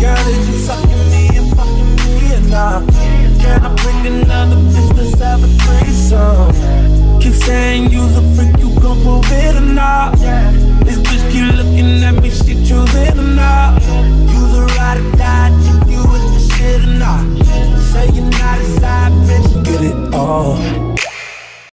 Girl, is you sucking me and fucking me or not? Can I bring the